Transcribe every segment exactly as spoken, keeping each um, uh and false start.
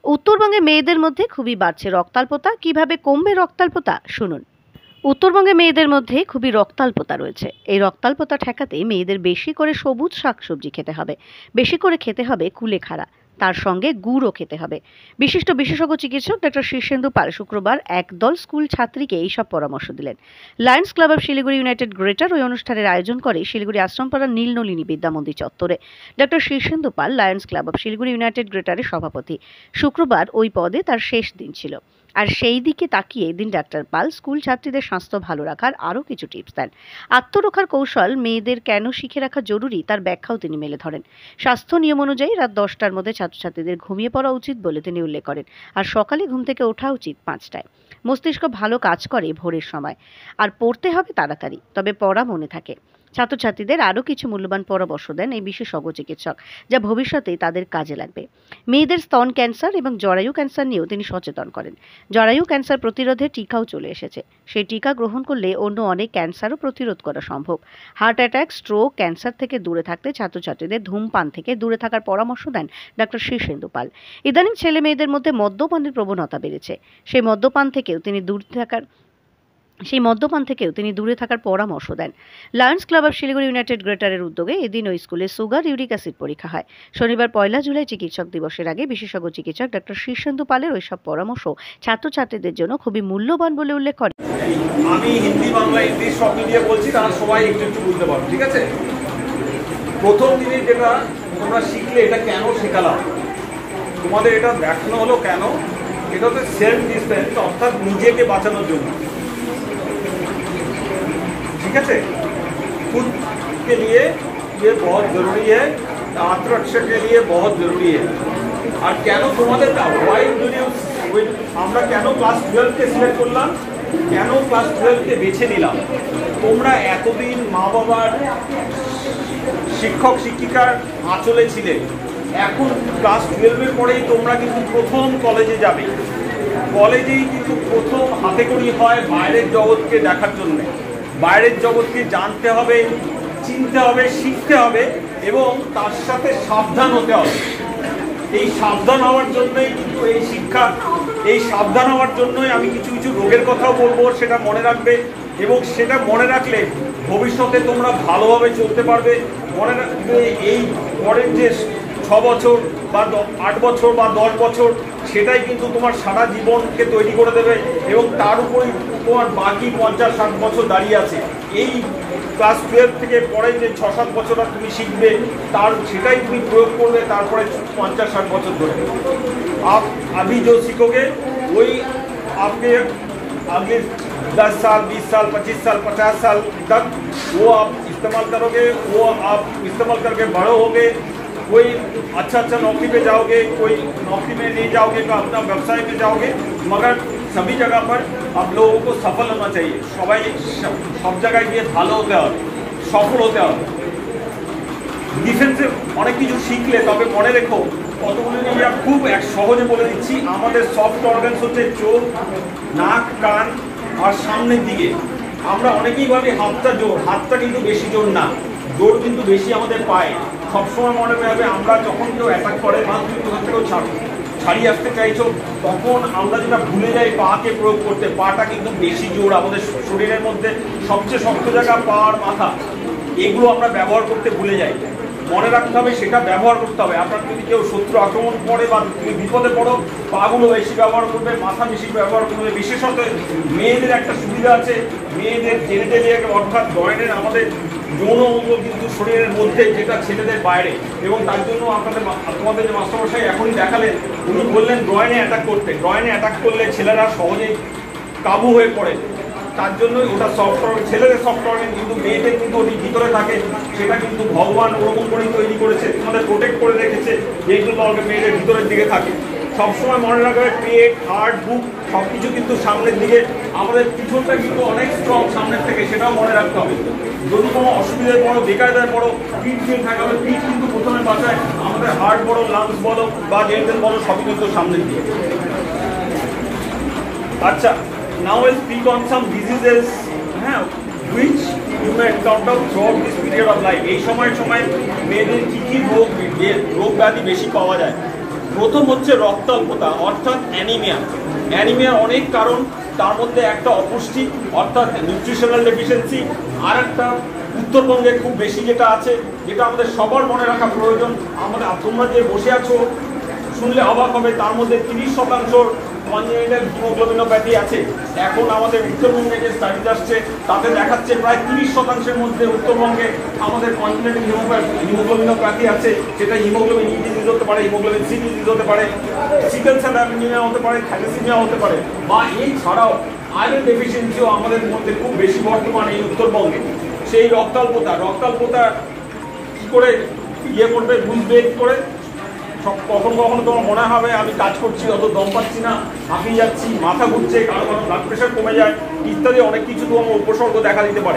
উত্তরবঙ্গে মেয়েদের মধ্যে খুবই বাড়ছে রক্তাল্পতা। কিভাবে কমবে রক্তাল্পতা? শুনুন। উত্তরবঙ্গে মেয়েদের মধ্যে খুবই রক্তাল্পতা রয়েছে। এই রক্তাল্পতা ঠেকাতে মেয়েদের বেশি করে সবুজ শাকসবজি খেতে হবে। বেশি করে খেতে হবে কুলেখাড়া। তার সঙ্গে গুড়ও খেতে হবে। বিশিষ্ট বিশেষজ্ঞ চিকিৎসক ডক্টর শীর্ষেন্দু পাল শুক্রবার একদল স্কুল ছাত্রীকে এইসব পরামর্শ দিলেন। Lions Club of Siliguri United Greater ওই অনুষ্ঠানের আয়োজন করে শিলিগুড়ি আশ্রমপাড়ার নীলনলিনী বিদ্যামন্দির চত্বরে। Doctor Shirshendu Pal Lions Club of Siliguri United গ্রেটারের সভাপতি। শুক্রবার ওই পদে তার শেষ দিন ছিল। আর সেই দিকে তাকিয়ে এদিন ডাক্তার পাল স্কুল ছাত্রীদের স্বাস্থ্য ভালো রাখার আরও কিছু টিপস দেন। আত্মরক্ষার কৌশল মেয়েদের কেন শিখে রাখা জরুরি তার ব্যাখ্যাও তিনি মেলে ধরেন। স্বাস্থ্য নিয়ম অনুযায়ী রাত দশটার মধ্যে ছাত্রছাত্রীদের ঘুমিয়ে পড়া উচিত বলে তিনি উল্লেখ করেন। আর সকালে ঘুম থেকে ওঠা উচিত পাঁচটায়। মস্তিষ্ক ভালো কাজ করে ভোরের সময়। আর পড়তে হবে তাড়াতাড়ি, তবে পড়া মনে থাকে। ছাত্রছাত্রীদের আরও কিছু মূল্যবান পরামর্শ দেন এই বিশেষজ্ঞ চিকিৎসক, যা ভবিষ্যতে তাদের কাজে লাগবে। মেয়েদের স্তন ক্যান্সার এবং জরায়ু ক্যান্সার নিয়েও তিনি সচেতন করেন। জরায়ু ক্যান্সার প্রতিরোধে টিকাও চলে এসেছে। সেই টিকা গ্রহণ করলে অন্য অনেক ক্যান্সারও প্রতিরোধ করা সম্ভব। হার্ট অ্যাটাক, স্ট্রোক, ক্যান্সার থেকে দূরে থাকতে ছাত্রছাত্রীদের ধূমপান থেকে দূরে থাকার পরামর্শ দেন ডক্টর শীর্ষেন্দু পাল। ইদানিং ছেলে মেয়েদের মধ্যে মদ্যপানের প্রবণতা বেড়েছে। সেই মদ্যপান থেকেও তিনি দূর থাকার সেই মদ্যপান থেকেও তিনি দূরে থাকার পরামর্শ দেন। Lions Club of Siliguri United গ্রেটারের উদ্যোগে এদিন ওই স্কুলে সুগার ইউরিক অ্যাসিড পরীক্ষা হয়। শনিবার পয়লা জুলাই চিকিৎসক দিবসের আগে বিশেষজ্ঞ চিকিৎসক ডক্টর শীর্ষেন্দু পালের ওইসব পরামর্শ ছাত্রছাত্রীদের জন্য খুবই মূল্যবান বলে উল্লেখ করেন। আমি হিন্দি, বাংলা, ইংলিশ সব মিলিয়ে বলছি, তারা সবাই একটু একটু বুঝতে পারো, ঠিক আছে? প্রথম দিনে যেটা তোমরা শিখলে, এটা কেন শেখালাম তোমাদের, এটা দেখানো হলো কেন, এটা হচ্ছে সেলফ ডিফেন্স, অর্থাৎ নিজেকে বাঁচানোর জন্য। ठीक है, खुद के लिए ये बहुत ज़रूरी है, आत्मरक्षा के लिए बहुत ज़रूरी है। और কেন তোমাদের ওয়াই ইউনিভার্স আমরা কেন ক্লাস টুয়েলভ কে সিলেক্ট করলাম, কেন ক্লাস টুয়েলভ কে বেছে নিলাম? তোমরা এতদিন মা বাবার, শিক্ষক শিক্ষিকার আঁচলে ছিলে। এখন ক্লাস টুয়েলভের পরেই তোমরা কিন্তু প্রথম কলেজে যাবে। কলেজেই কিন্তু প্রথম হাতে করি হয় বাইরের জগৎকে দেখার জন্য। বাইরের জগৎকে জানতে হবে, চিনতে হবে, শিখতে হবে এবং তার সাথে সাবধান হতে হবে। এই সাবধান হওয়ার জন্যই কিন্তু এই শিক্ষা, এই সাবধান হওয়ার জন্যই আমি কিছু কিছু রোগের কথাও বলবো, সেটা মনে রাখবে এবং সেটা মনে রাখলে ভবিষ্যতে তোমরা ভালোভাবে চলতে পারবে। মনে রাখবে এই পরের যে ছ বছর বা আট বছর বা দশ বছর, সেটাই কিন্তু তোমার সারা জীবনকে তৈরি করে দেবে এবং তার উপরেই তোমার বাকি পঞ্চাশ ষাট বছর দাঁড়িয়ে আছে। এই ক্লাস টুয়েলভ থেকে পরে যে ছ সাত বছর তুমি শিখবে, তার সেটাই তুমি প্রয়োগ করবে তারপরে পঞ্চাশ ষাট বছর ধরে। आप अभी जो सीखोगे वही आपके अगले दस साल, बीस साल, पच्चीस साल, पचास साल तक वो आप इस्तेमाल करोगे, वो आप इस्तेमाल करके बड़े होगे। कोई अच्छा अच्छा नौकरी पे जाओगे, कोई नौकरी में नहीं जाओगे तो अपना व्यवसाय में जाओगे, मगर सभी जगह पर आप लोगों को सफल होना चाहिए। सबाई सब जगह गए भालो होते हैं, सफल होते हैं। ডিফেন্সে অনেক কিছু শিখলে তবে মনে রেখো, কতগুলো নিয়ে খুব এক সহজে বলে দিচ্ছি। আমাদের সফট অর্গানস হচ্ছে চোখ, নাক, কান আর সামনের দিকে। আমরা অনেকেই ভাবি হাতটা জোর, হাতটা কিন্তু বেশি জোর না, জোর কিন্তু বেশি আমাদের পায়ে। সবসময় মনে রাখবে, আমরা যখন কেউ অ্যাটাক করে বা তুমি কোথা থেকেও ছাড়ো ছাড়িয়ে আসতে চাইছো, তখন আমরা যেটা ভুলে যাই পাকে প্রয়োগ করতে। পাটা কিন্তু বেশি জোর, আমাদের শরীরের মধ্যে সবচেয়ে শক্ত জায়গা পা আর মাথা, এগুলো আমরা ব্যবহার করতে ভুলে যাই। মনে রাখতে হবে, সেটা ব্যবহার করতে হবে। আপনার যদি কেউ শত্রু আক্রমণ করে বা তুমি বিপদে পড়ো, পাগুলো বেশি ব্যবহার করবে, মাথা বেশি ব্যবহার করবে। বিশেষত মেয়েদের একটা সুবিধা আছে, মেয়েদের জেনেটেলিয়া অর্থাৎ গ্রহের আমাদের যৌন অঙ্গ কিন্তু শরীরের মধ্যে, যেটা ছেলেদের বাইরে। এবং তার জন্য আপনাদের তোমাদের যে মাস্টারমশাই এখনই দেখালেন, উনি বললেন গ্রহেনে অ্যাটাক করতে। গ্রহেনে অ্যাটাক করলে ছেলেরা সহজেই কাবু হয়ে পড়ে, তার জন্যই ওটা সফট অর্গান, ছেলেদের সফট অর্গান, কিন্তু মেয়েদের কিন্তু ওটি ভিতরে থাকে। সেটা কিন্তু ভগবান ওরকম করেই তৈরি করেছে, তোমাদের প্রোটেক্ট করে রেখেছে, যেগুলো অর্গান মেয়েদের ভিতরের দিকে থাকে। সবসময় মনে রাখবে, পেট, হার্ট, বুক সব কিছু কিন্তু সামনের দিকে। আমাদের পিছনটা কিন্তু অনেক স্ট্রং সামনের থেকে, সেটাও মনে রাখতে হবে। যদি কোনো অসুবিধায় পড়ো, বেকায়দায় পড়ো, পিঠ ফিল থাকা হবে, পিঠ কিন্তু প্রথমে বাঁচায়। আমাদের হার্ট বলো, লাংস বলো বা জেন্টেল বলো, সবই কিন্তু সামনের দিকে। আচ্ছা, now I'll speak on some diseases uh, which you may encounter throughout this period of life. এই সময় সময় মেয়েদের কী কী রোগ রোগ ব্যাধি বেশি পাওয়া যায়। প্রথম হচ্ছে রক্তাল্পতা অর্থাৎ অ্যানিমিয়া। অ্যানিমিয়ার অনেক কারণ, তার মধ্যে একটা অপুষ্টি অর্থাৎ নিউট্রিশনাল ডেফিসিয়েন্সি, আর একটা উত্তরবঙ্গে খুব বেশি যেটা আছে, যেটা আমাদের সবার মনে রাখা প্রয়োজন। আমাদের তোমরা যে বসে আছো শুনলে অবাক হবে, তার মধ্যে তিরিশ শতাংশ কনজেনিটাল হিমোগ্লোবিনোপ্যাথি আছে। এখন আমাদের উত্তরবঙ্গে যে স্টাডিজ আসছে তাতে দেখাচ্ছে প্রায় তিরিশ শতাংশের মধ্যে উত্তরবঙ্গে আমাদের কনজেনিটাল হিমোগ্লোবিনোপ্যাথি আছে। সেটা হিমোগ্লোবিন ই ডিজিজ হতে পারে, হিমোগ্লোবিন সি ডিজিজ হতে পারে, সিকেল সেল অ্যানিমিয়া হতে পারে, থ্যালাসেমিয়া হতে পারে, বা এই ছাড়াও আয়রন ডেফিসিয়েন্সিও আমাদের মধ্যে খুব বেশি বর্তমানে এই উত্তরবঙ্গে। সেই রক্তাল্পতা রক্তাল্পতা কী করে ইয়ে করবে, বুঝবে কী করে? সব কখনো কখনো তোমার মনে হবে আমি কাজ করছি, অত দম পাচ্ছি না, হাঁপিয়ে যাচ্ছি, মাথা ঘুরছে, কারো কারো ব্লাড প্রেশার কমে যায়, ইত্যাদি অনেক কিছু তোমার উপসর্গ দেখা দিতে পারে।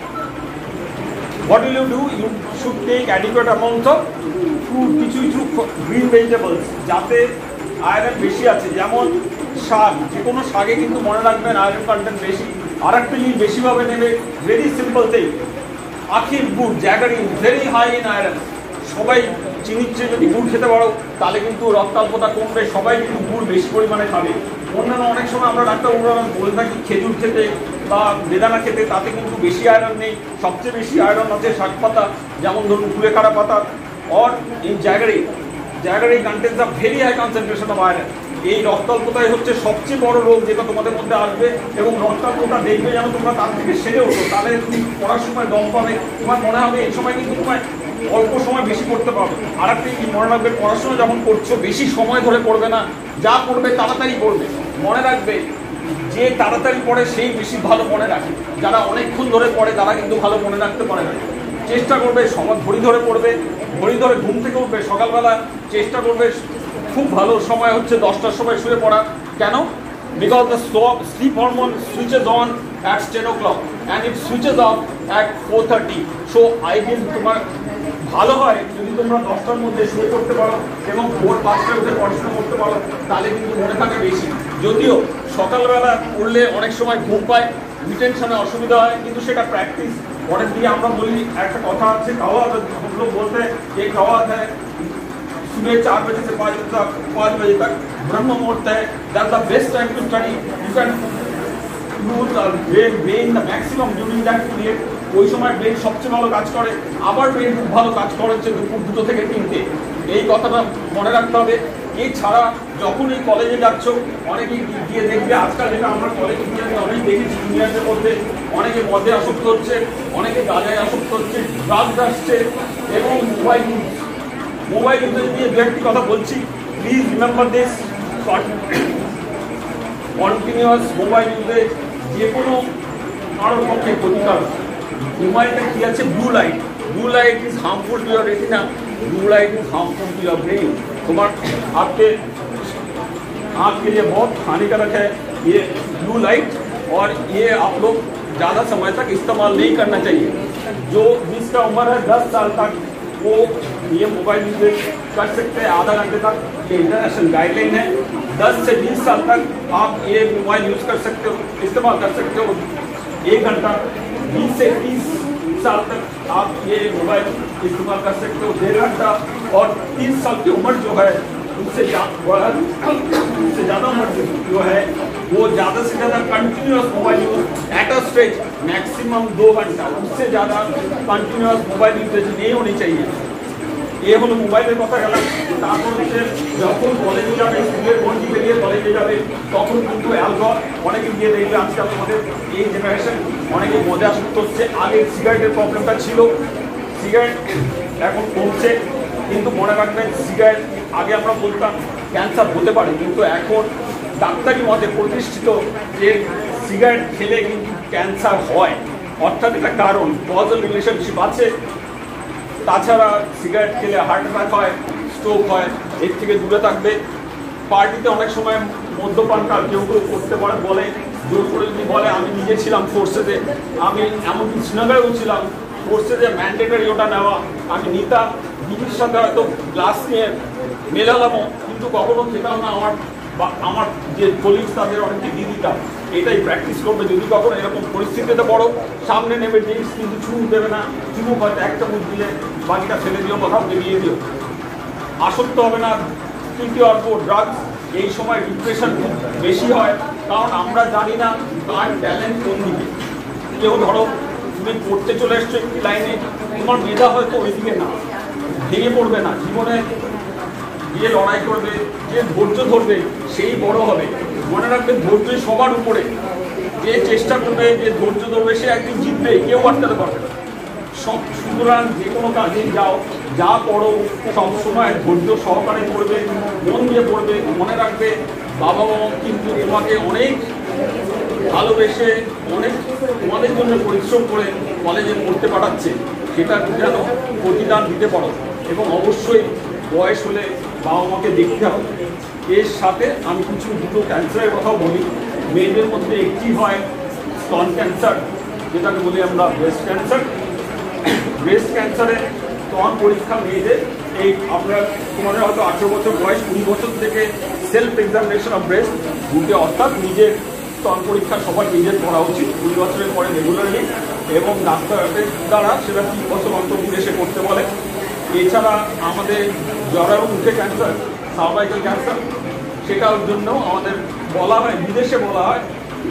What will you do? You should take adequate amount of fruit, কিছু কিছু গ্রিন ভেজিটেবলস যাতে আয়রন বেশি আছে, যেমন শাক। যে কোনো শাকে কিন্তু মনে রাখবেন আয়রন কন্টেন্ট বেশি। আর একটা জিনিস বেশিভাবে নেবে, ভেরি সিম্পল থিং, আখের গুড়, jaggery, very high in iron. সবাই চিনির চেয়ে যদি গুড় খেতে পারো তাহলে কিন্তু রক্তাল্পতা কমবে। সবাই কিন্তু গুড় বেশি পরিমাণে খাবে। অন্যান্য অনেক সময় আমরা ডাক্তারবাবুরা বলে থাকি খেজুর খেতে বা বেদানা খেতে, তাতে কিন্তু বেশি আয়রন নেই। সবচেয়ে বেশি আয়রন আছে শাক পাতা, যেমন ধরুন কুলেখাড়া পাতা। Or in jaggery, jaggery contains a very high concentration of iron. এই রক্তাল্পতাই হচ্ছে সবচেয়ে বড় রোগ যেটা তোমাদের মধ্যে আসবে, এবং রক্তাল্পতা দেখবে যেন তোমরা তার থেকে সেরে ওঠো। তাহলে তুমি পড়ার সময় দম পাবে, তোমার মনে হবে এই সময় কিন্তু তোমার অল্প সময় বেশি করতে পারবে। আর একটা কি মনে রাখবে, পড়াশোনা যখন করছো বেশি সময় ধরে পড়বে না, যা পড়বে তাড়াতাড়ি পড়বে। মনে রাখবে যে তাড়াতাড়ি পড়ে সেই বেশি ভালো মনে রাখে, যারা অনেকক্ষণ ধরে পড়ে তারা কিন্তু ভালো মনে রাখতে পারে না। চেষ্টা করবে সময় ঘড়ি ধরে পড়বে, ঘড়ি ধরে ঘুম থেকে উঠবে সকালবেলা, চেষ্টা করবে খুব ভালো সময় হচ্ছে দশটার সময় শুয়ে পড়া। কেন? Because the sleep hormone switches on at ten o'clock and it switches off at four thirty. So ideal তোমার ভালো হয় যদি তোমরা দশটার মধ্যে শুয়ে করতে পারো এবং ভোর পাঁচটায় উঠে পড়াশোনা করতে পারো, তাহলে কিন্তু মনে থাকে বেশি। যদিও সকালবেলা পড়লে অনেক সময় ঘুম পায়, রিটেনশনে অসুবিধা হয়, কিন্তু সেটা প্র্যাকটিস। পরের দিকে আমরা বলি একটা কথা আছে, খাওয়া লোক বলতে এই খাওয়া है सुबह चार बजे से पाँच बजे तक पाँच बजे तक ब्रह्म मुहूर्त है, that's the best time to study. You can use the brain brain the maximum during that period। ওই সময় ব্রেন সবচেয়ে ভালো কাজ করে, আবার ব্রেন খুব ভালো কাজ করে হচ্ছে দুপুর দুটো থেকে তিনটে। এই কথাটা মনে রাখতে হবে। এছাড়া যখন এই কলেজে যাচ্ছ অনেকেই গিয়ে দেখবে, আজকাল যেটা আমরা কলেজে গিয়ে আমি অনেক দেখেছি জুনিয়ারদের মধ্যে অনেকে মদে আসক্ত হচ্ছে, অনেকে গাঁজায় আসক্ত হচ্ছে, ড্রাগস আসছে এবং মোবাইল ইউজ। মোবাইল ইউজের দিয়ে দু একটি কথা বলছি, please remember this. Continuous mobile ইউজে যে কোনো কারোর পক্ষে ক্ষতিকারক। মোবাইলটা কী আছে, blue light. Blue light is harmful to your retina, blue light is harmful to your brain. तुम्हार आपके आँख के लिए बहुत हानिकारक है ये ब्लू लाइट, और ये आप लोग ज़्यादा समय तक इस्तेमाल नहीं करना चाहिए। जो जिसका उम्र है दस साल तक वो ये मोबाइल यूज कर सकते हैं आधा घंटे तक, ये इंटरनेशनल गाइडलाइन है। दस से बीस साल तक आप ये मोबाइल यूज़ कर सकते हो, इस्तेमाल कर सकते हो एक घंटा। बीस से तीस साल तक आप ये मोबाइल इस्तेमाल कर सकते हो डेढ़ घंटा। और तीस साल की उम्र जो है उससे उससे ज़्यादा उम्र जो है वो ज़्यादा से ज़्यादा continuous mobile use at a stretch maximum दो घंटा, उससे ज़्यादा कंटिन्यूस मोबाइल यूजेज नहीं होनी चाहिए। ये हलो मोबाइलेर कथा गेलाम। तारपर हच्छे যখন কলেজে যাবে, স্কুলের বন্ধি বেরিয়ে কলেজে যাবে, তখন কিন্তু অ্যালকোহল অনেকে গিয়ে দেখবে আজকাল আমাদের এই জেনারেশন অনেকে মদে আসক্ত হচ্ছে। আগে সিগারেটের প্রবলেমটা ছিল, সিগারেট এখন কমছে, কিন্তু মনে রাখবেন সিগারেট আগে আমরা বলতাম ক্যান্সার হতে পারে, কিন্তু এখন ডাক্তারি মতে প্রতিষ্ঠিত যে সিগারেট খেলে কিন্তু ক্যান্সার হয়। অর্থাৎ এটা কারণ কজল রিলেশনশিপ আছে। তাছাড়া সিগারেট খেলে হার্ট অ্যাটাক হয়, স্ট্রোক হয়, এর থেকে দূরে থাকবে। পার্টিতে অনেক সময় মদ্যপানটা কেউ কেউ করতে পারে, বলে জোর করে যদি বলে। আমি নিজে ছিলাম ফোর্সেতে, আমি এমনকি শ্রীনগরেও ছিলাম, ফোর্সেতে ম্যান্ডেটারি ওটা নেওয়া আমি নিতাম। দিদির সাথে হয়তো গ্লাস নিয়ে মেলালামও, কিন্তু কখনো খেতাম না। আমার বা আমার যে কলিগস তাদের অনেকে দিয়ে দিতাম। এটাই প্র্যাকটিস করবে। যদি কখনো এরকম পরিস্থিতিতে পড়ো, সামনে নেবে ড্রিঙ্কস, কিন্তু চুমুক দেবে না। চুমুক হয়তো একটা মুখ দিলে বাকিটা ফেলে দিও, কোথাও বেরিয়ে দিও। আসক্ত হবে না, তৃতীয় অল্প ড্রাগস, এই সময় ডিপ্রেশন খুব বেশি হয়, কারণ আমরা জানি না কার ট্যালেন্ট কোন দিকে। কেউ ধরো তুমি পড়তে চলে এসছো একটি লাইনে, তোমার মেধা হয়তো ওইদিকে না, ভেঙে পড়বে না, জীবনে যে লড়াই করবে, যে ধৈর্য ধরবে সেই বড় হবে। মনে রাখবে ধৈর্য সবার উপরে, যে চেষ্টা করবে, যে ধৈর্য ধরবে সে একদিন জিতবে, কেউ আটকাতে পারবে না। সব সুতরাং যে কোনো কাজে যাও, যা পড়ো সবসময় ধৈর্য সহকারে পড়বে, মন দিয়ে পড়বে। মনে রাখবে বাবা মা কিন্তু তোমাকে অনেক ভালোবেসে, অনেক তোমাদের জন্য পরিশ্রম করে কলেজে পড়তে পাঠাচ্ছে, সেটা যেন প্রতিদান দিতে পারো। এবং অবশ্যই বয়স হলে বাবা মাকে দেখতে হবে। এর সাথে আমি কিছু দুটো ক্যান্সারের কথাও বলি। মেয়েদের মধ্যে একটি হয় স্তন ক্যান্সার, যেটাকে বলি আমরা ব্রেস্ট ক্যান্সার। ব্রেস্ট ক্যান্সারে স্তন পরীক্ষা মেয়েদের, এই আপনার তোমাদের হয়তো আঠেরো বছর বয়স, কুড়ি বছর থেকে সেলফ এক্সামিনেশন অফ ব্রেস্ট বুকে, অর্থাৎ নিজের স্তন পরীক্ষা সবার নিজের করা উচিত কুড়ি বছরের পরে রেগুলারলি, এবং ডাক্তারদের দ্বারা সেটা তিন বছর অন্তর এসে করতে বলে। এছাড়া আমাদের জরায়ু মুখে ক্যান্সার, সার্ভাইকাল ক্যান্সার, সেটার জন্য আমাদের বলা হয়, বিদেশে বলা হয়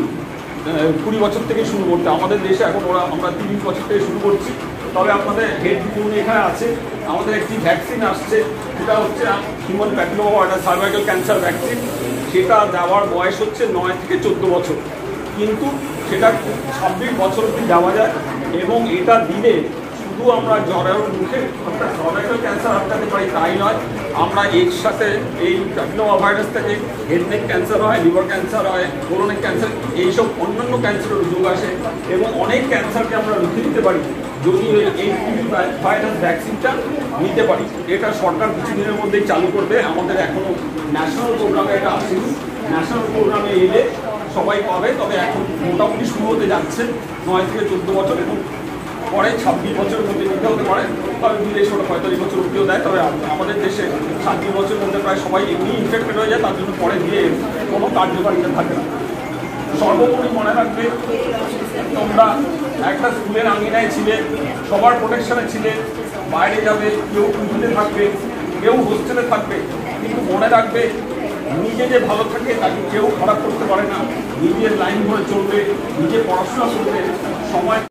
কুড়ি বছর থেকে শুরু করতে। আমাদের দেশে এখন ওরা আমরা তিরিশ বছর থেকে শুরু করছি। তবে আপনাদের হেড ভিডিও এখানে আছে, আমাদের একটি ভ্যাকসিন আসছে, সেটা হচ্ছে human papilloma virus cervical cancer vaccine. সেটা দেওয়ার বয়স হচ্ছে নয় থেকে চোদ্দো বছর, কিন্তু সেটা ছাব্বিশ বছর অবধি দেওয়া যায়। এবং এটা দিলে শুধু আমরা জরায়ুর মুখে অর্থাৎ সার্ভাইকাল ক্যান্সার আটকাতে পারি তাই নয়, আমরা এর সাথে এই প্যাপিলোমা ভাইরাস থেকে হেড নেক ক্যান্সার হয়, লিভার ক্যান্সার হয়, কোলোনিক ক্যান্সার, এইসব অন্যান্য ক্যান্সারের রোগ আসে। এবং অনেক ক্যান্সারকে আমরা রুখে দিতে পারি যদি এই ভাইরাস ভ্যাকসিনটা নিতে পারি। এটা সরকার কিছুদিনের মধ্যেই চালু করবে। আমাদের এখনও ন্যাশনাল প্রোগ্রামে এটা আসেনি, ন্যাশনাল প্রোগ্রামে এলে সবাই পাবে। তবে এখন মোটামুটি শুরু হতে যাচ্ছে নয় থেকে চোদ্দো বছর, এবং পরে ছাব্বিশ বছরের মধ্যে নিতে হতে পারে। তবে বিদেশ ওটা পঁয়তাল্লিশ বছর উঠেও দেয়। তবে আমাদের দেশে ছাব্বিশ বছরের মধ্যে প্রায় সবাই এমনি ইনফেক্টেড হয়ে যায়, তার জন্য পরে দিয়ে কোনো কার্যকারিতা থাকে না। সর্বোপরি মনে রাখবে, তোমরা একটা স্কুলের আঙিনায় ছিলে, সবার প্রোটেকশনে ছিলে, বাইরে যাবে, কেউ পিজিতে থাকবে, কেউ হোস্টেলে থাকবে, কিন্তু মনে রাখবে নিজে যে ভালো থাকে তাকে কেউ খারাপ করতে পারে না। নিজের লাইন ধরে চলবে, নিজে পড়াশোনা করবে, সময়